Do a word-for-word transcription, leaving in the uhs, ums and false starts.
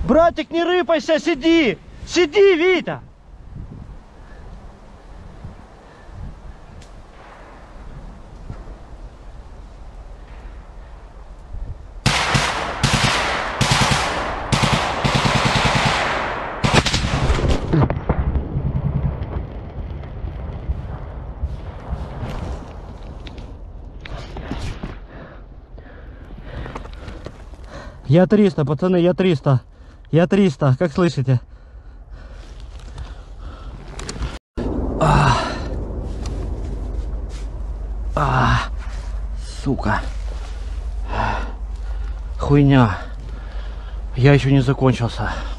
Братик, не рыпайся, сиди! Сиди, Вита! Я триста, пацаны, я триста. Я триста, как слышите? А, а, сука. Хуйня. Я еще не закончился.